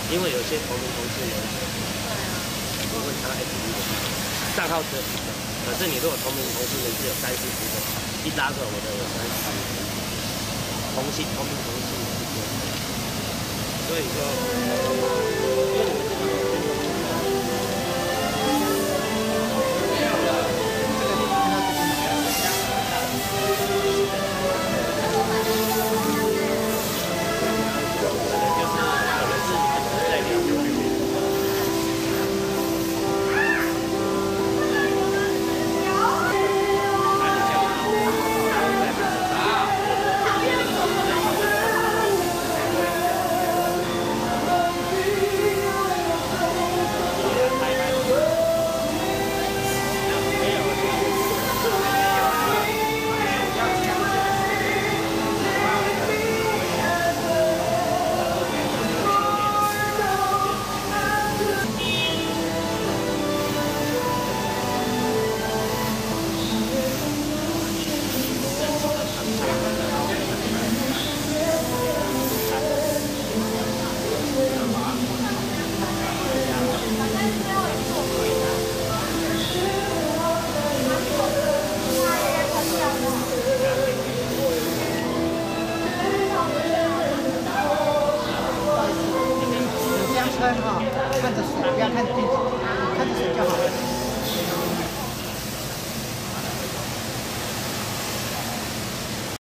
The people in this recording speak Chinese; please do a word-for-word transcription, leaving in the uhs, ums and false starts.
因为有些同名同事有一些，你会看到 F B 的账号只有一个，可是你如果同名同事的是有三四十个，一拉出来我的有三四十个，同姓同名同事是这样，所以说，因为你们这个。 看哈，看着水，不要看镜子，看着水就好了。